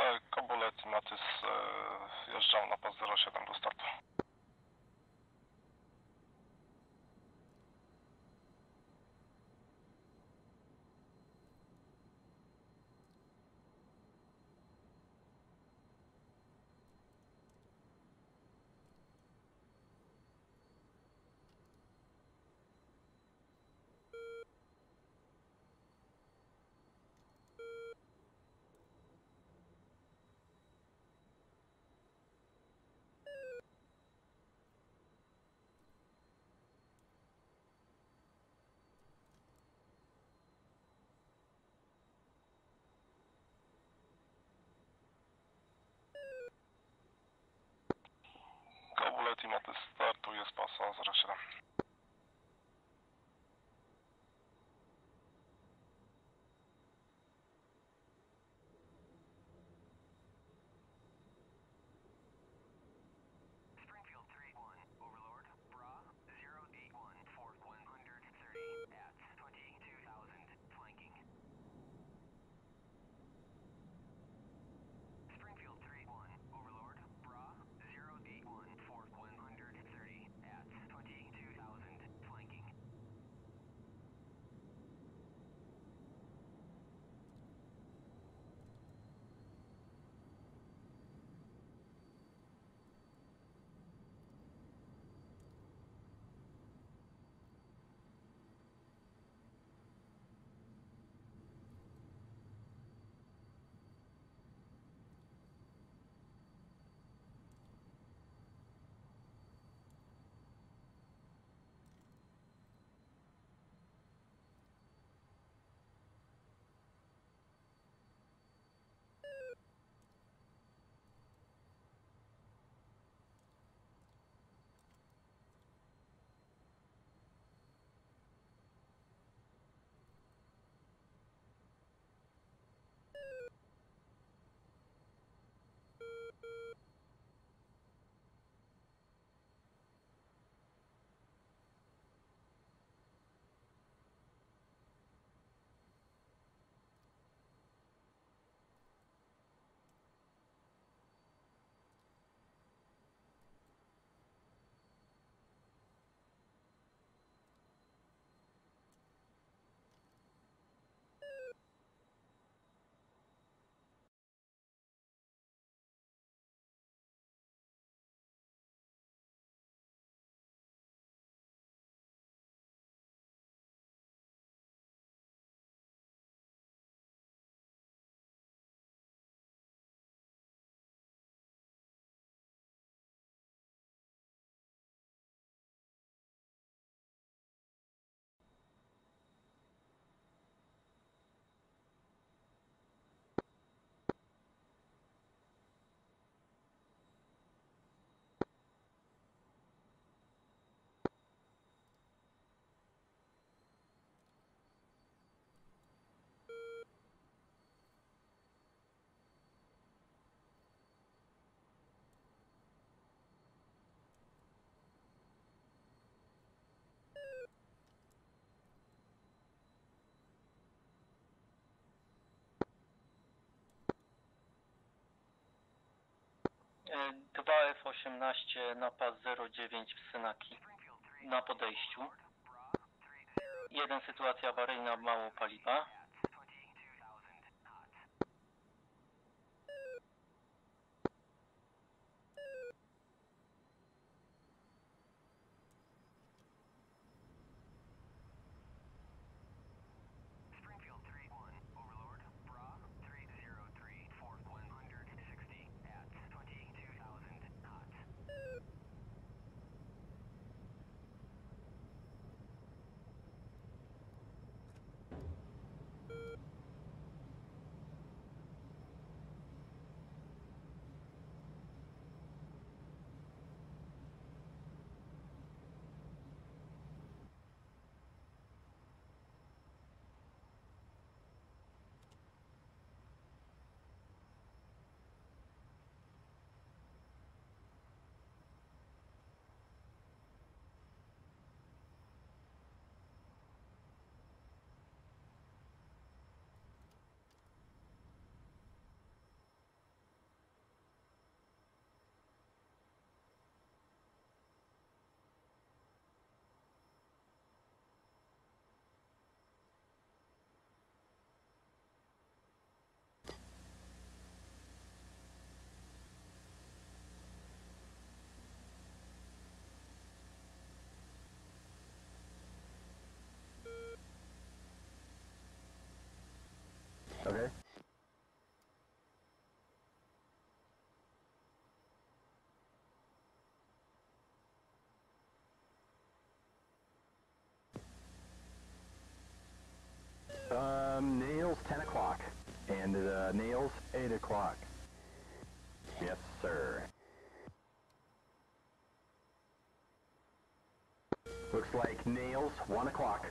Kobulet i Matys jeżdżą na pas 07 do startu. Kobulet i Matys startuje z pasa 07. Dwa F-18 na pas 09 w Synaki na podejściu. 1 sytuacja awaryjna, mało paliwa. And Nails, 8 o'clock. Yes, sir. Looks like Nails, 1 o'clock.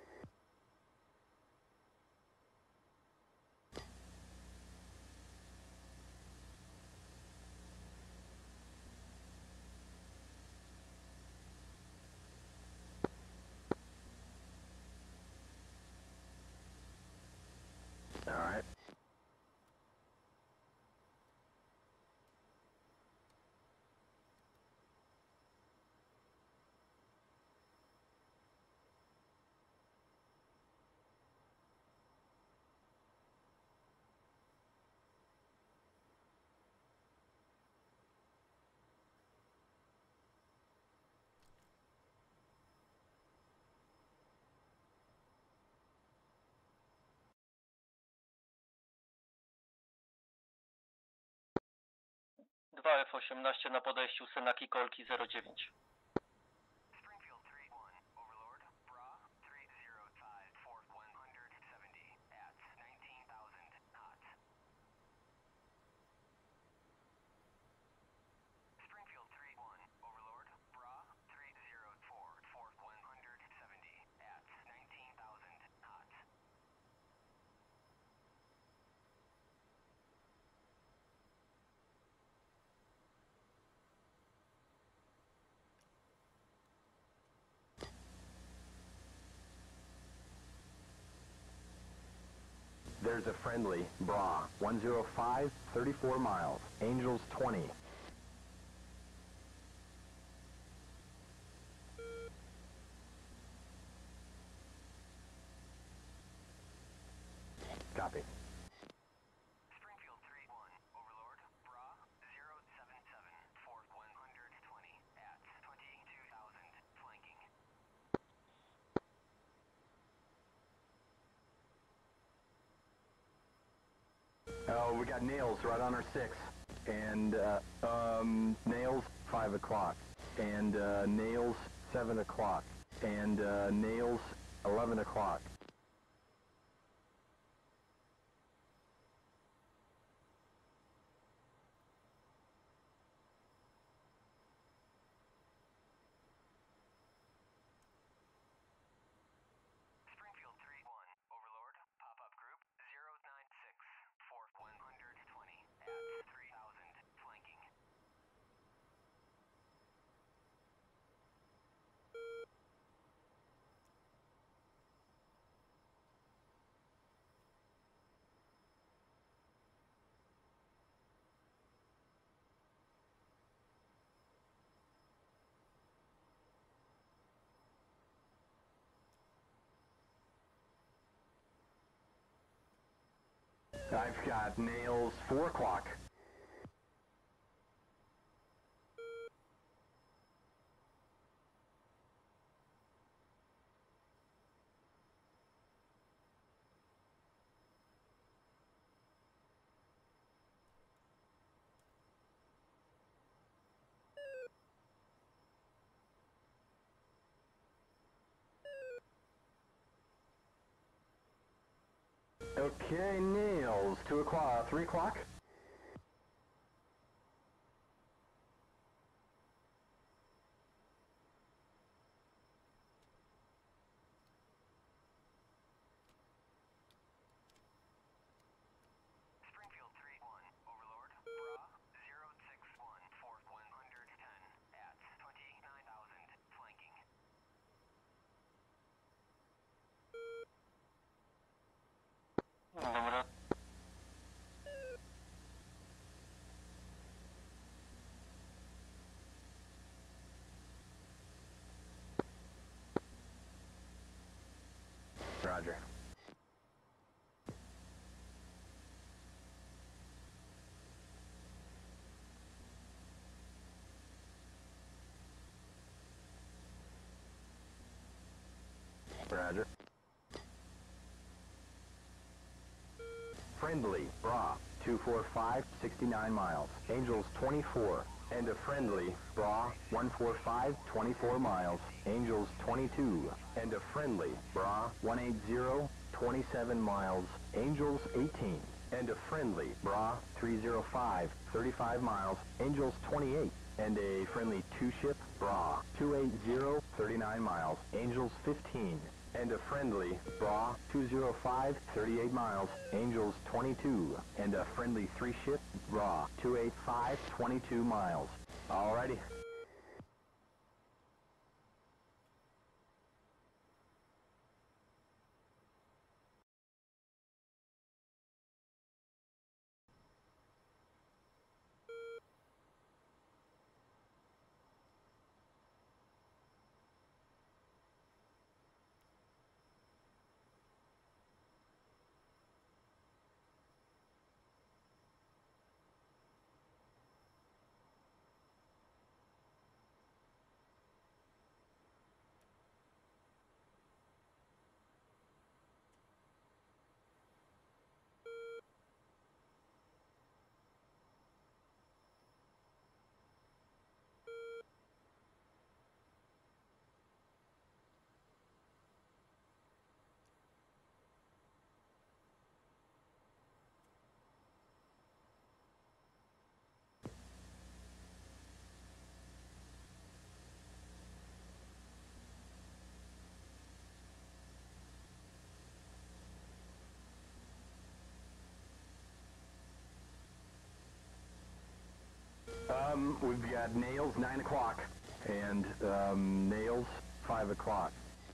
All right. Dwa F18 na podejściu Synaki Kolki 09. There's a friendly, Bra, 105, 34 miles, Angels 20. Copy. Springfield 3-1, Overlord, Bra, 077, Fort 120, at 22,000, flanking. Oh, we got Nails right on our 6. And, Nails, 5 o'clock. And, Nails, 7 o'clock. And, Nails, 11 o'clock. Springfield 3-1, Overlord, pop-up group, 096, Fort 120, at 3,000, flanking. I've got Nails, 4 o'clock. Okay, Nails, 2 o'clock, 3 o'clock? Springfield 3-1, Overlord, Bra, 061, Fort 110, at 29,000, flanking. Dobra. Roger. Roger. Friendly, Bra, 245, 69 miles, Angels 24. And a friendly, Bra, 145, 24 miles, Angels 22. And a friendly, Bra, 180, 27 miles, Angels 18. and a friendly Bra 305, 35 miles, Angels 28, and a friendly two-ship Bra 280, 39 miles, Angels 15, and a friendly Bra 205, 38 miles, Angels 22, and a friendly three-ship Bra 285, 22 miles. Alrighty. We've got Nails 9 o'clock and Nails 5 o'clock.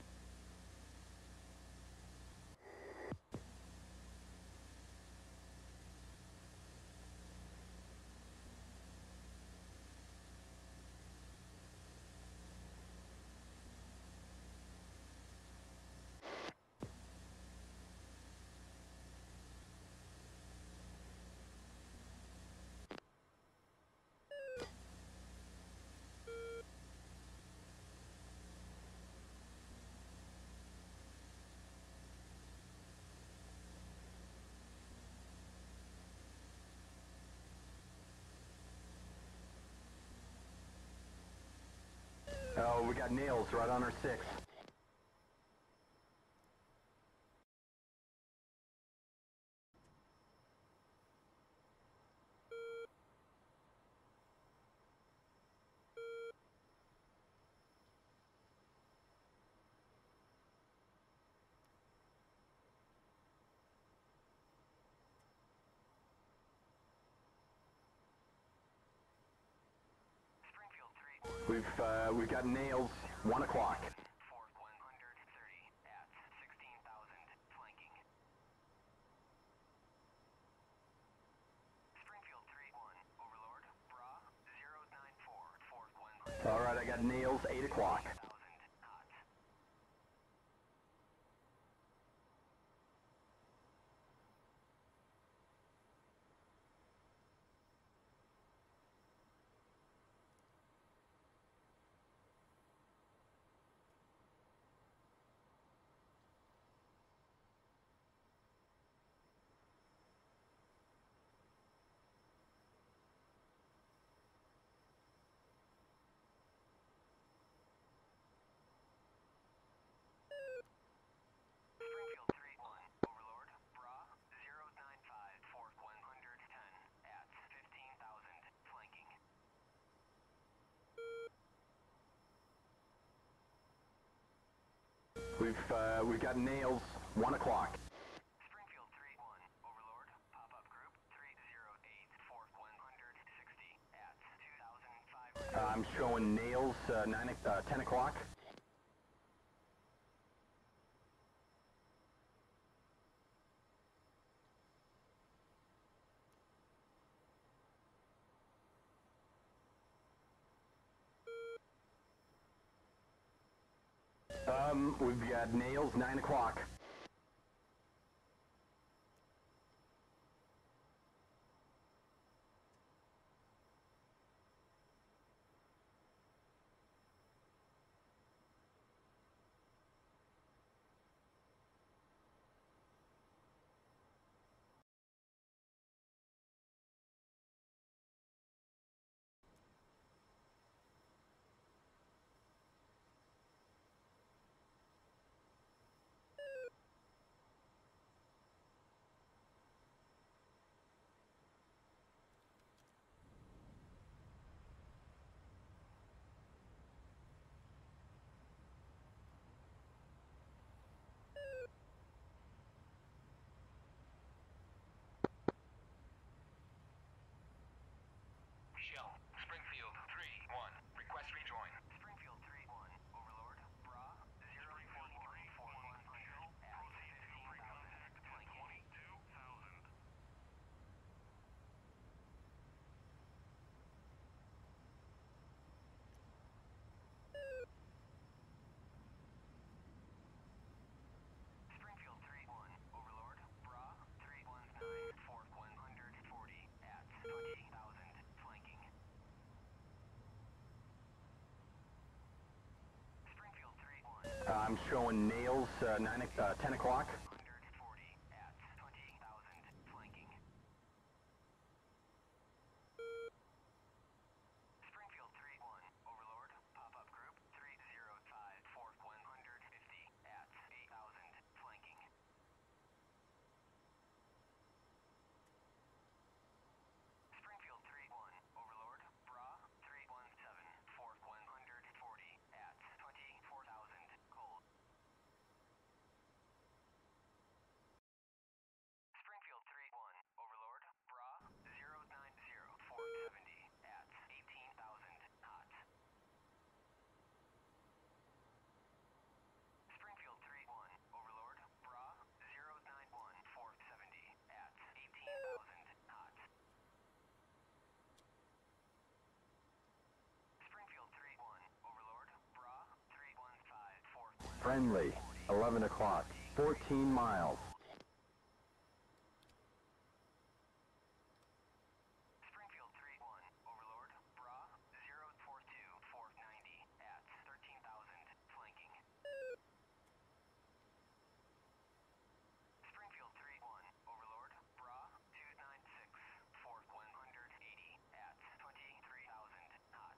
Oh, we got Nails right on our 6. Springfield 3-1. We've got Nails 1 o'clock. Fourth 130 at 16,000 flanking. Springfield 3-1, Overlord, Bra 094, fourth 100,000 All right, I got Nails 8 o'clock. hot. Springfield 3-1, Overlord, Bra 095, fourth 110 at 15,000 flanking. We've got Nails 1 o'clock. Springfield 3-1, Overlord, pop-up group 308, fourth 160 at 2,500. I'm showing Nails 10 o'clock. We've got Nails 9 o'clock. I'm showing Nails 10 o'clock. 140 at 20,000 flanking. Springfield 3-1, Overlord, pop-up group 305, Fort 150 at 8,000 flanking. Springfield 3-1, Overlord, Bra 317, Fort 140 at 24,000 cold. Springfield 3-1, Overlord, Bra 090, Fort 70 at 18,000 hot. Springfield 3-1, Overlord, Bra 091, Fort 70 at 18,000 hot. Springfield 3-1, Overlord, Bra 315, Fort 140 Friendly, 11 o'clock, 14 miles. Springfield 3-1, Overlord, Bra 042, Fort 90 at 13,000 flanking. Springfield 3-1, Overlord, Bra 296, Fort 180 at 23,000 hot.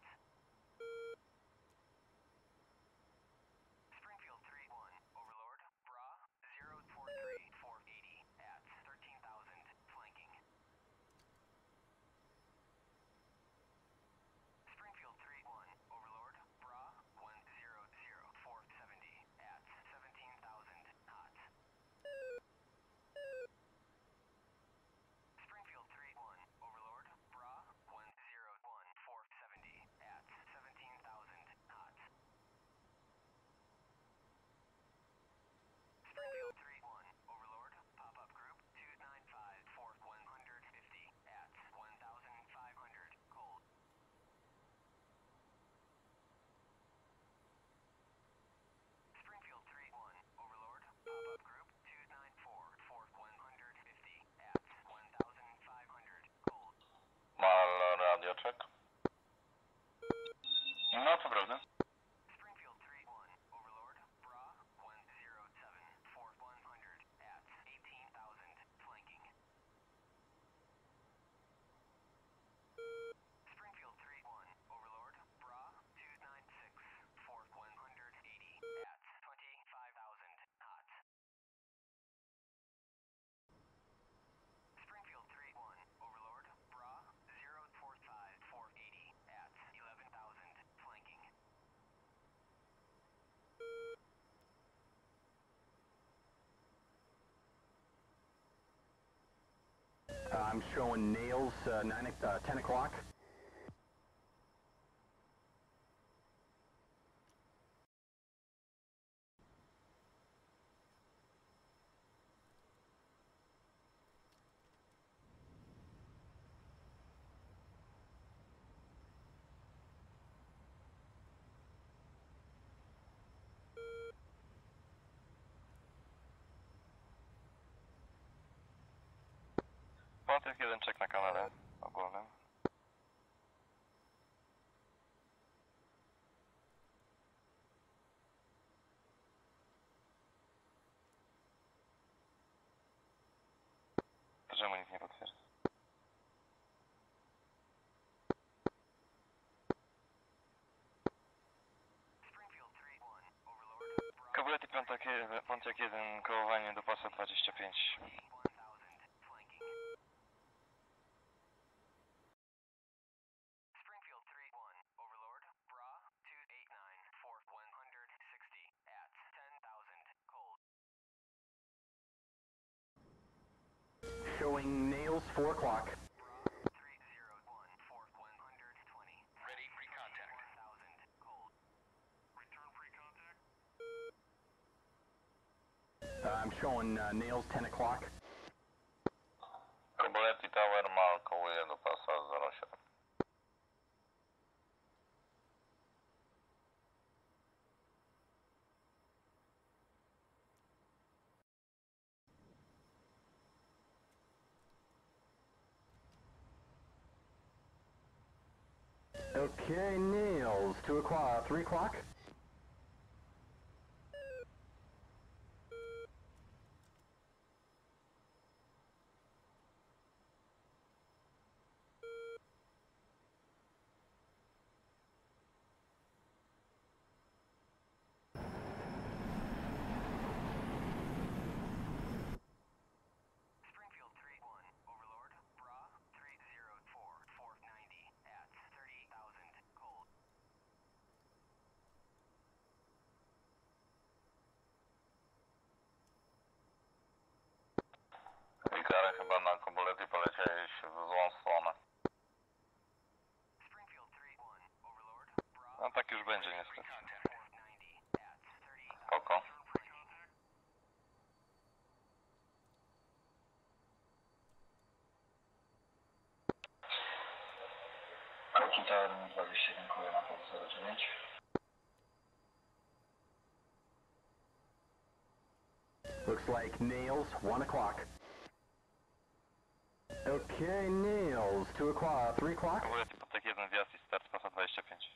Springfield 3-1, Overlord, Bra 043, Fort 80 at 13,000 flanking. Springfield 3-1, Overlord, Bra 100, Fort 70 at 17,000 hot. Springfield 3-1, Overlord, Bra 101, Fort 70 at 17,000 hot. Springfield 3-1, Overlord, pop-up group 295, Fort 150 at 1,500 cold. Springfield 3-1, Overlord, pop-up group 294, Fort 150 at 1,500 cold. Mal radio check. No, to prawda. Springfield 3-1, Overlord, Bra 107, Fort 100 at 18,000 flanking. Springfield 3-1, Overlord, Bra 296, Fort 180 at 25,000 hot. Springfield 3-1, Overlord, Bra 045, Fort 80 at 11,000 flanking. I'm showing Nails 10 o'clock. Patryk, jeden check na kanale ogólnym. To czemu nikt nie potwierdza? Springfield 3-1, Overlord, Bra Kabulety Pontiac 1, kołowanie do pasa 25. 1,000 flanking. Springfield 3-1, Overlord, Bra 289, Fort 160 at 10,000 cold. Showing Nails 4 o'clock. Bra 301, Fort 120. Ready free contact. 1,000 cold. Return free contact. I'm showing Nails 10 o'clock. Kabulety Tower ma kołuje do pasa 07. Okay, Nails 2 o'clock, 3 o'clock. gdzieś w złą stronę. No tak już będzie niestety. Spoko. Akita 21 kolejna pod 09. Looks like Nails, 1 o'clock. Okay, Nails, 2 o'clock, 3 o'clock? Kalkulacji potek 1 wjazd i start pasa 25.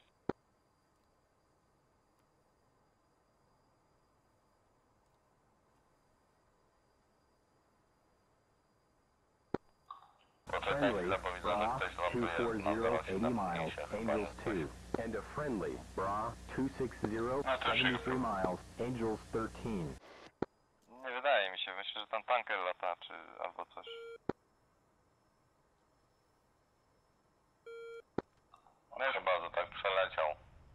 Poczekaj, Friendly, zapowiedzony Bra, ktoś ląduje na 240, 80 miles, 07. Angels 2. And a friendly, Bra, 260, No to 73 miles, Angels 13. Nie wydaje mi się, myślę, że tam tanker lata, czy albo coś. No chyba, że tak przeleciał.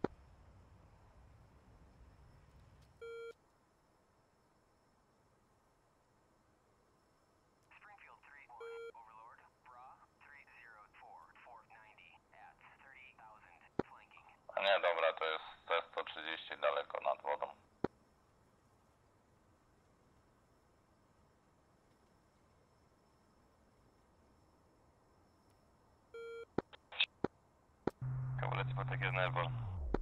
A nie, dobra, to jest T-130 daleko nad wodą. Kalkulacji potek 1 Airborne.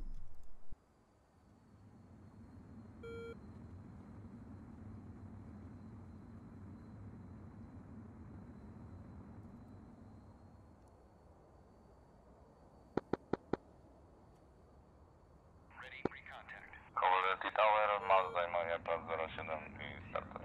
Coverity Tower, Mars zajmuje pas 07 i startuje.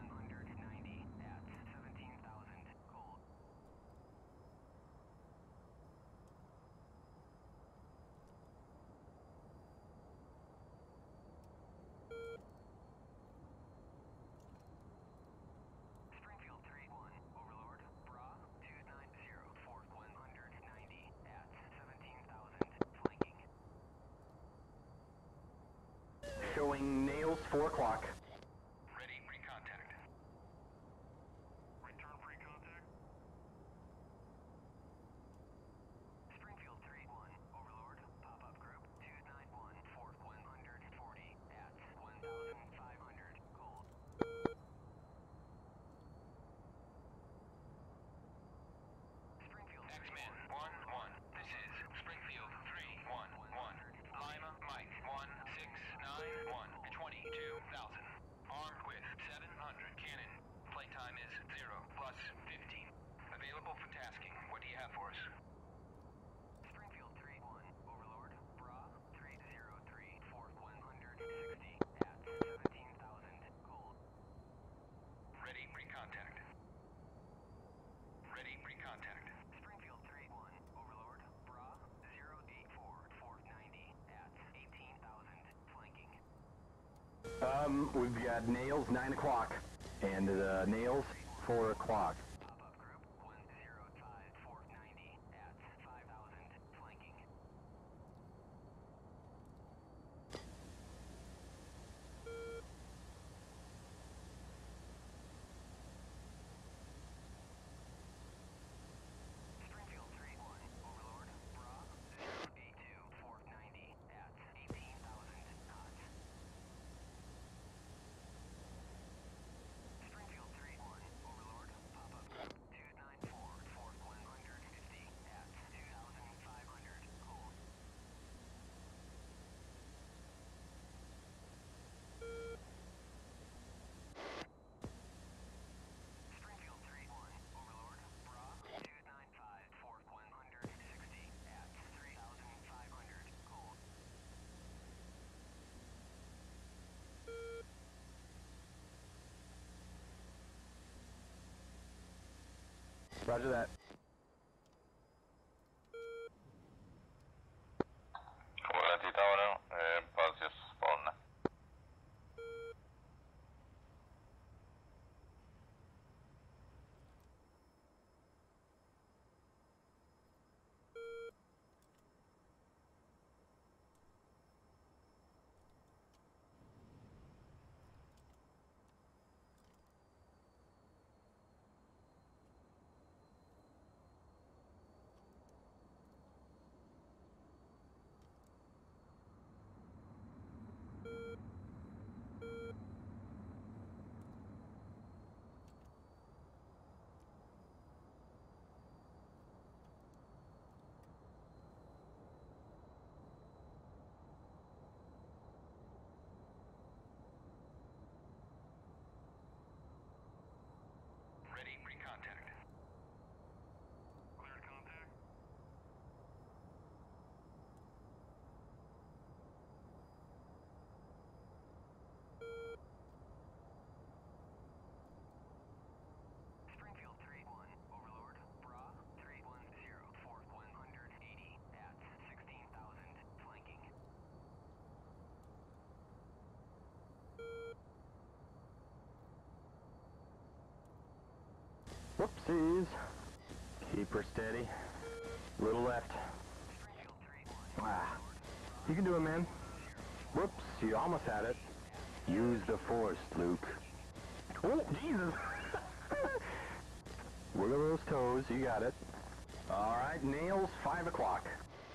Showing Nails, 4 o'clock. Ready, pre-contact. Return pre-contact. Springfield 3-1, Overlord, pop-up group 291, 4th 140 at 1,500, cold. Springfield X-Men 1-1, this is Springfield 3-1-1, Lima, Mike 1-6-9-1, 22,000, armed with 700 cannon, playtime is 0 plus 15, available for tasking, what do you have for us? Springfield 3-1, Overlord, Bra, 303, 4th 160, at 17,000, cold. Ready, pre-contact. Ready, pre-contact. Springfield 3-1, Overlord, Bra, 0D4, 4th 90, at 18,000, flanking. We've got Nails, 9 o'clock. And Nails, 4 o'clock. Pop-up group 105, 4th 90, at 5,000, flanking. Springfield 3-1, Overlord, Bra, 0D2, 4th 90, at 18,000 knots. Springfield 3-1, Overlord, pop-up group 294, 4th 150, at 2,500, cold. Springfield 3-1, Overlord, Bra, 295, 4th 160, at 3,500, cold. Roger that. Kalkulacji Tower, pas jest wolny. Overseas. Keep her steady. Little left. Ah. You can do it, man. Whoops, you almost had it. Use the force, Luke. Oh, Jesus! Wiggle those toes, you got it. Alright, nails, 5 o'clock.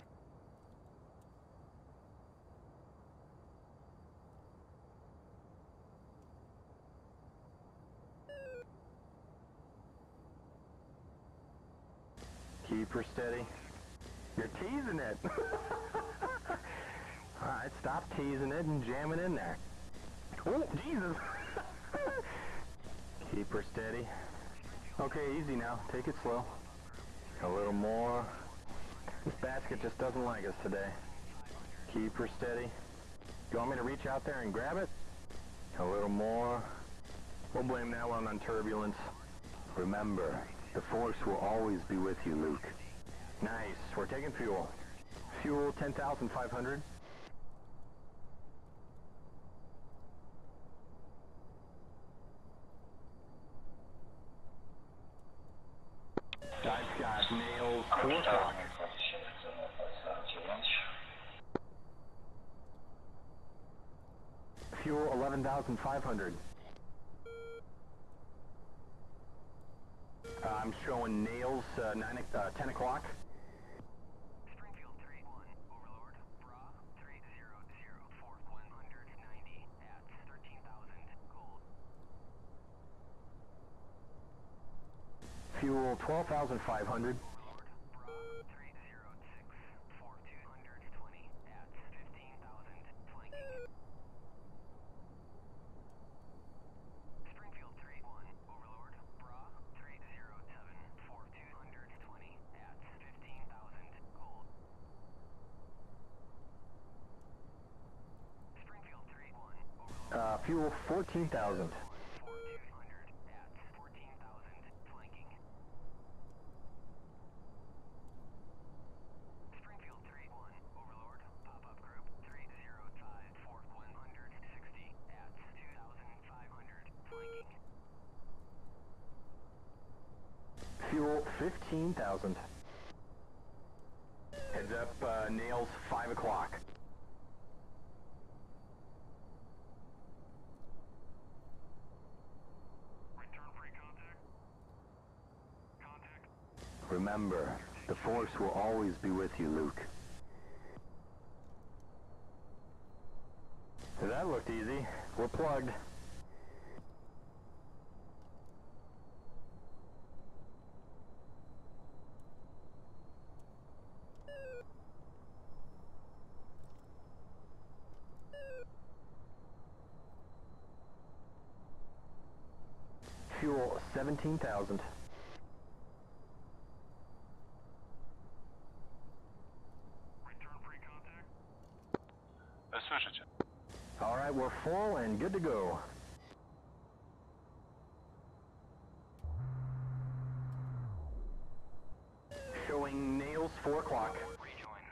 Keep her steady. You're teasing it. Alright, stop teasing it and jam it in there. Oh, Jesus! Keep her steady. Okay, easy now. Take it slow. A little more. This basket just doesn't like us today. Keep her steady. You want me to reach out there and grab it? A little more. We'll blame that one on turbulence. Remember, the force will always be with you, Luke. Nice. We're taking fuel. Fuel 10,500. I've got nails 4 o'clock. Fuel 11,500. I'm showing nails 10 o'clock. Springfield 3-1, Overlord, Bra, 300, fourth 190 at 13,000, cold. Fuel 12,500. Overlord, Bra, 306, fourth 220 at 15,000, flanking. Springfield 3-1, Overlord, Bra, 307, fourth 220 at 15,000, cold. Springfield 3-1, Overlord, Fuel 14,000. 4,200 at 14,000, flanking. Springfield 3-1, Overlord, pop-up group 305, fourth 160 at 2,500, flanking. Fuel 15,000. Heads up, nails 5 o'clock. Return free contact. Contact. Remember, the force will always be with you, Luke. That looked easy. We're plugged. Fuel 17,000. Return free contact. Słyszycie? All right, we're full and good to go. Showing nails 4 o'clock. Rejoin.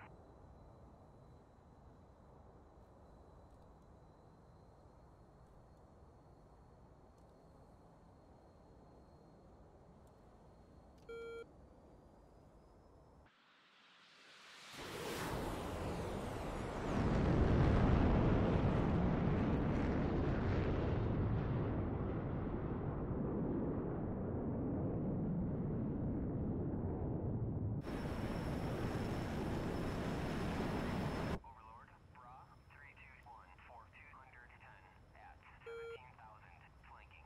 Overlord, Bra, 321, fourth 210 at 17,000, flanking.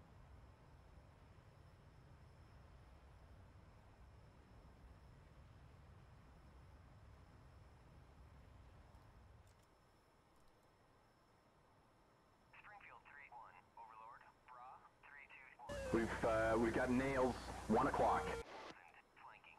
Springfield 3-1, Overlord, Bra, 321, We've got nails 1 o'clock. 1,000, flanking.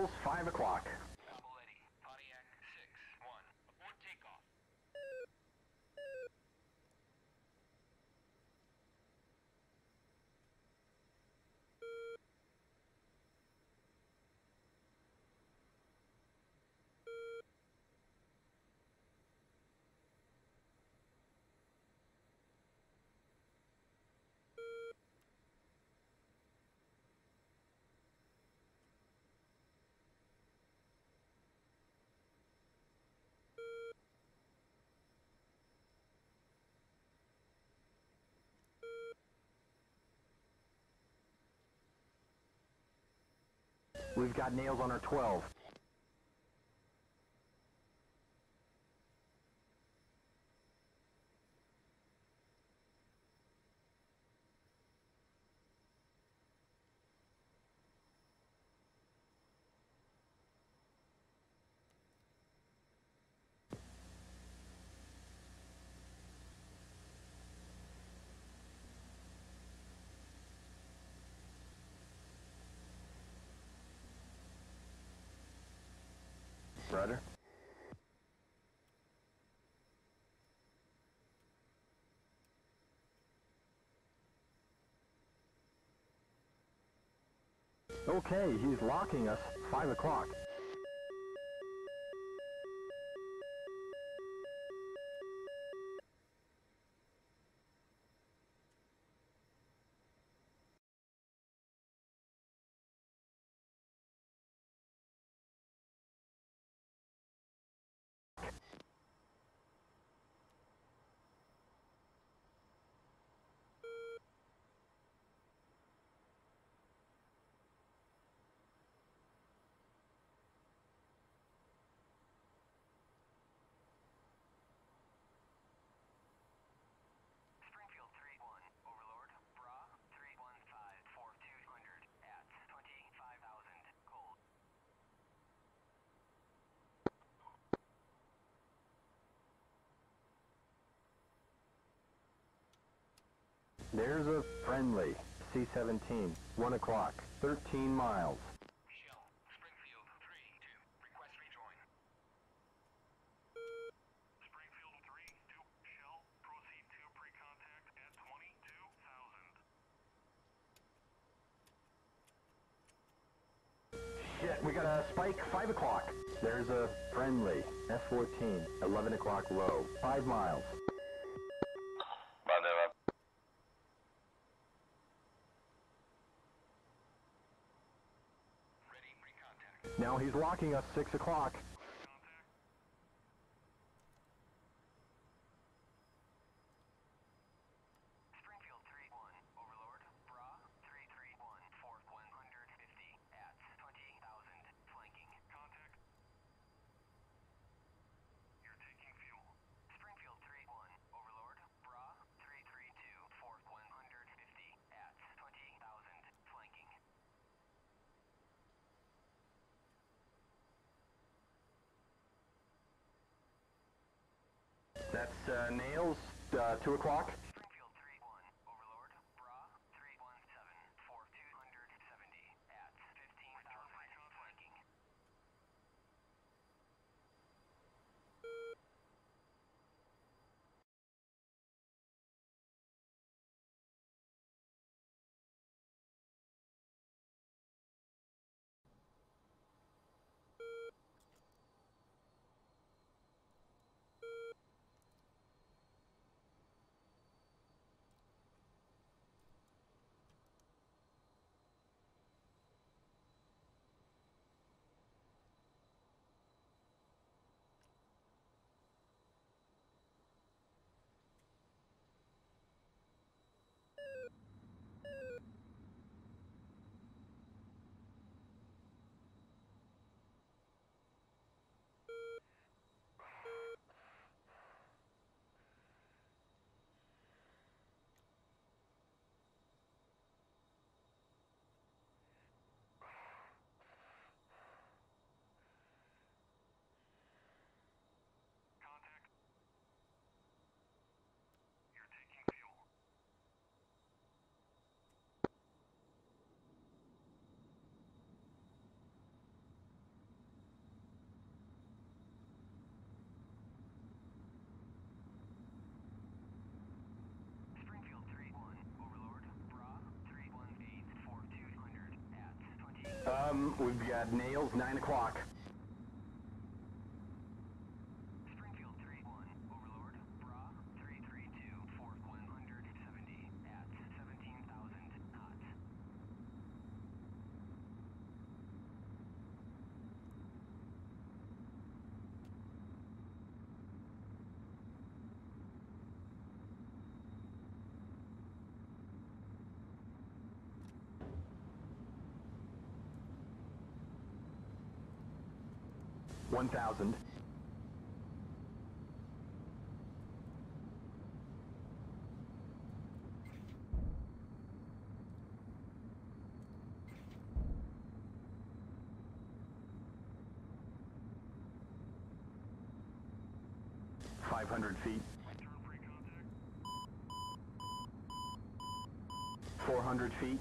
Nails, 5 o'clock. Apple Eddy, Pontiac 6-1. Abort takeoff. We've got Nails on our 12. Rudder. Okay, he's locking us. 5 o'clock. Springfield 3-1. Overlord. Bra 315 for 200 at 25,000 cold. There's a friendly. C-17. 1 o'clock. 13 miles. Shell. Springfield 3-2. Request rejoin. Springfield 3-2. Shell. Proceed to pre-contact at 22,000. Shit, we got a spike. 5 o'clock. There's a friendly. F-14. 11 o'clock low. 5 miles. Będę wam. Ready pre-contact. Now he's locking us. 6 o'clock. Contact. Springfield 3-1. Overlord. Bra 331 for 150 at 20,000 flanking. Contact. You're taking fuel. Springfield 3-1. Overlord. Bra 332 for 150 at 20,000 flanking. That's Nails. 2 o'clock. Springfield 3-1. Overlord. Bra 317 for 270 at 15,000 flanking. We've got Nails, 9 o'clock. Springfield 3-1, Overlord, Bra, 332, Fort 170, at 17,000 knots. One thousand. $500 feet. Return free contact. 400 feet.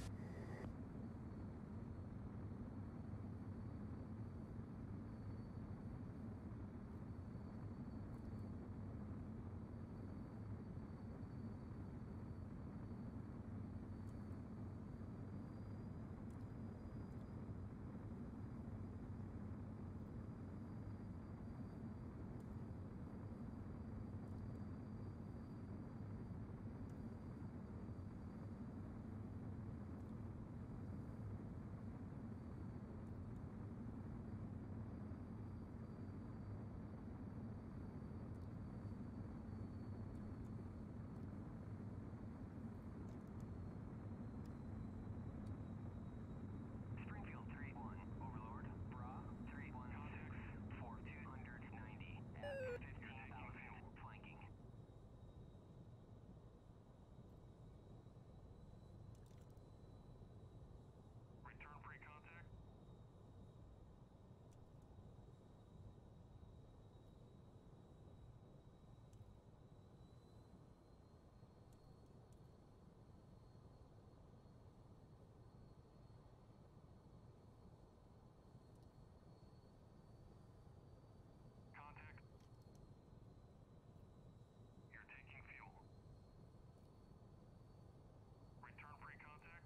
Springfield 3-1, Overlord, Bra, 316, Fort 290, at 15,000, flanking. Return free contact. Contact. You're taking fuel. Return free contact.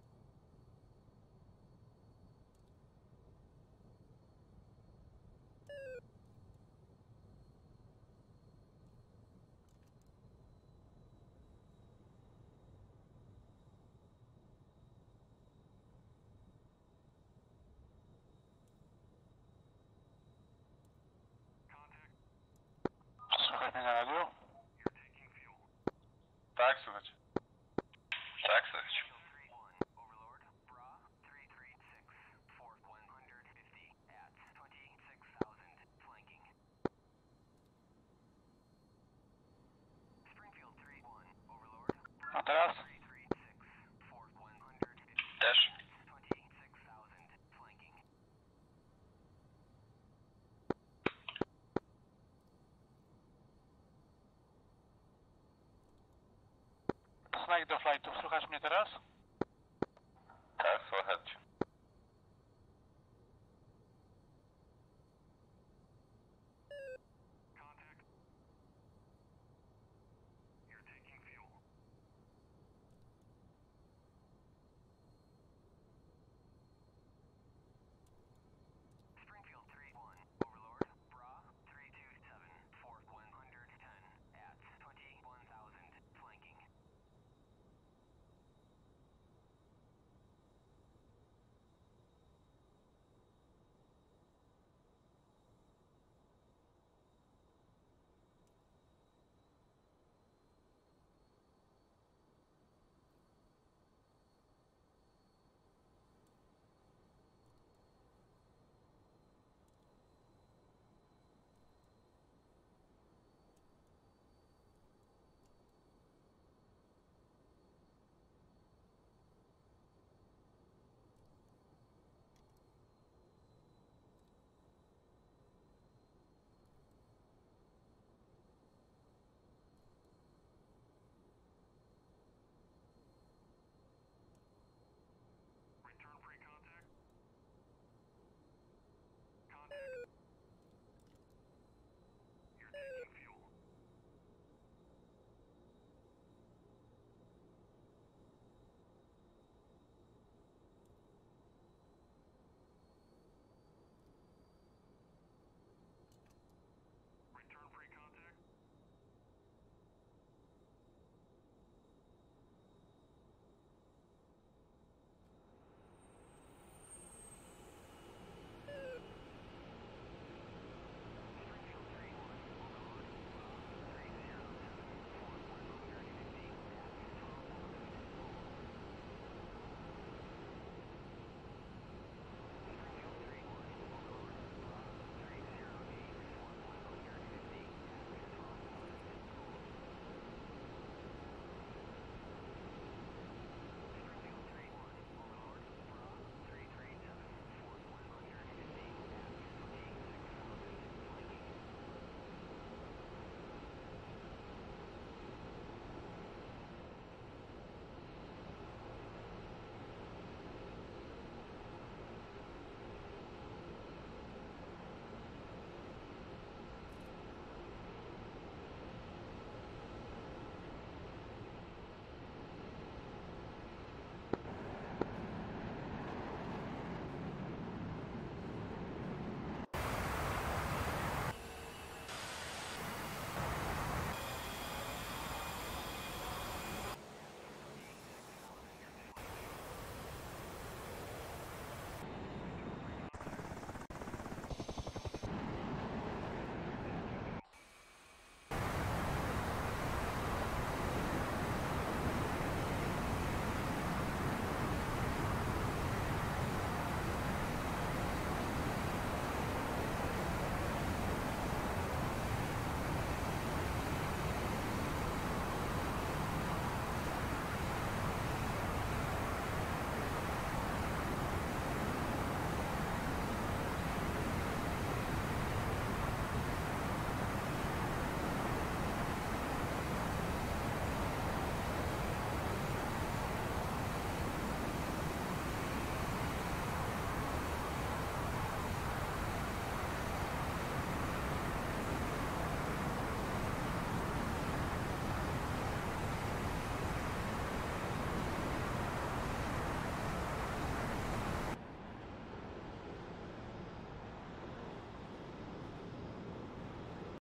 Contact. Słychać mnie na radiu? You're taking fuel. Tak, słychać. Tak, słychać. 3-1, Overlord, Bra, 336, Fort 150, at 26,000, flanking. Springfield 3-1, Overlord, Bra, A teraz? 336, Fort 150, Też. at 26,000, flanking. Snake do flightu, słychać mnie teraz?